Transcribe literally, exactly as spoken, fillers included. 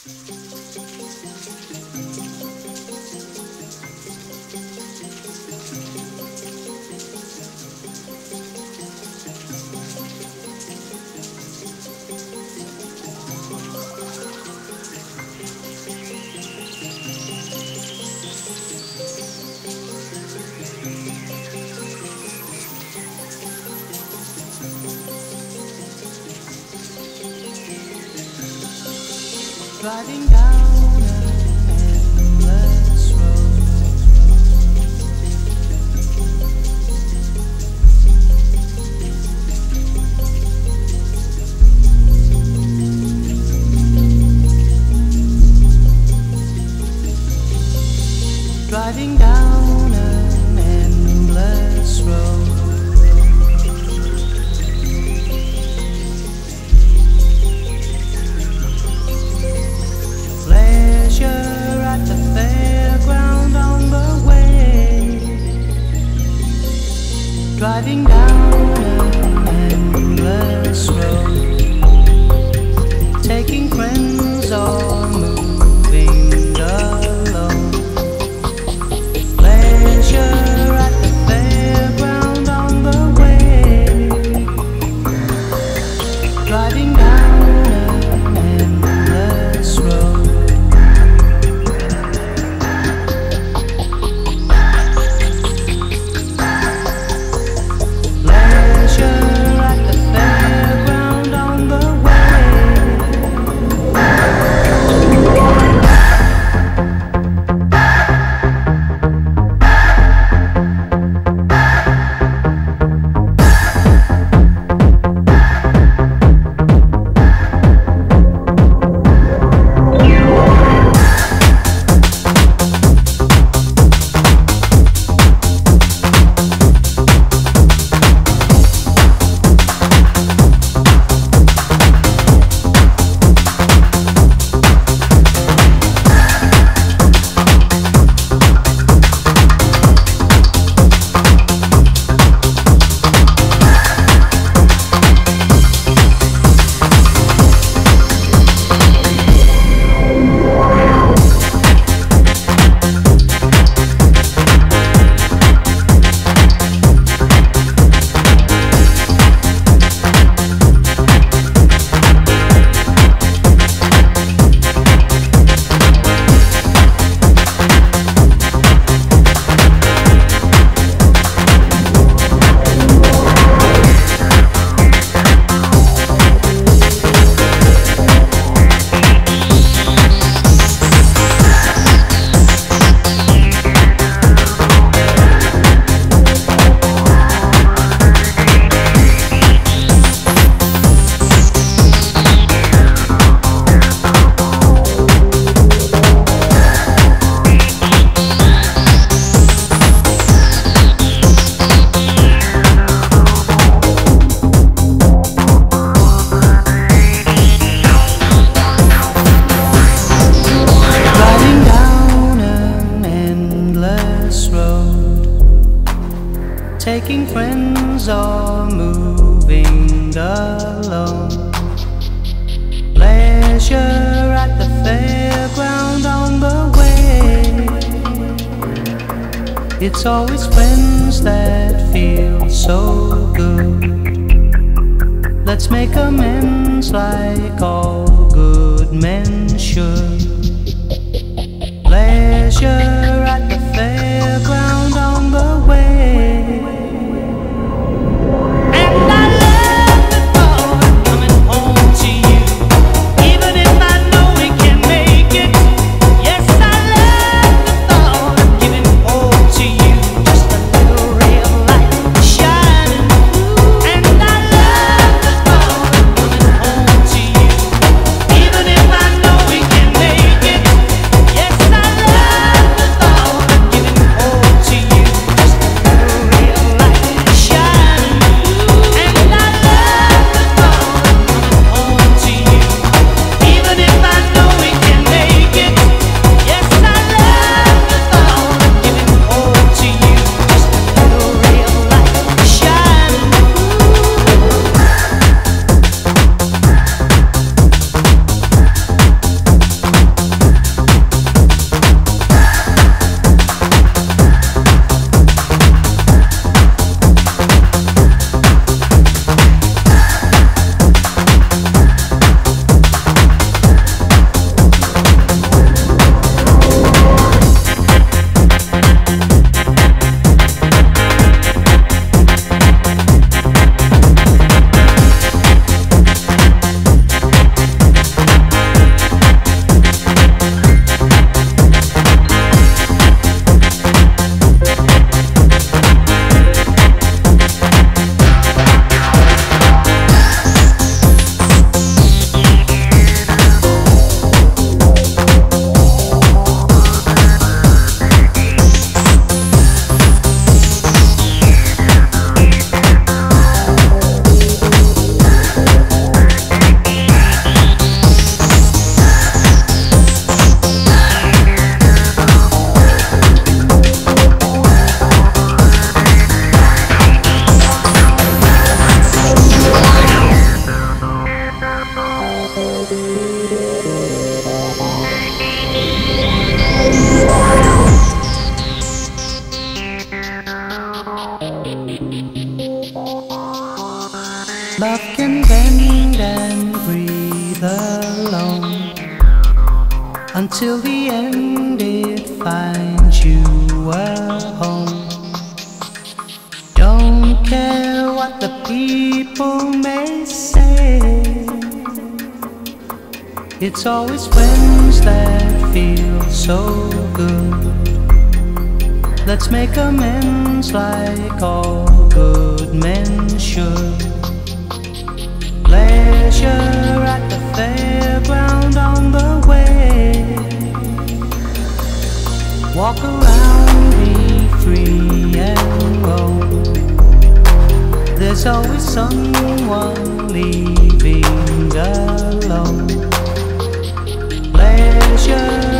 Driving down an endless road, driving down an endless road. Driving down an endless road, taking friends or moving alone. Pleasure at the fairground on the way. Driving down an endless road. Taking friends or moving alone. Pleasure at the fairground on the way. It's always friends that feel so good. Let's make amends like all good men should. Pleasure at the fairground on the way. Yes, I love Love can bend and breathe alone until the end it finds you a home. Don't care what the people may say, it's always friends that feel so good. Let's make amends like all good men should. Pleasure at the fairground on the way. Walk around, be free and roam. There's always someone leaving alone. Pleasure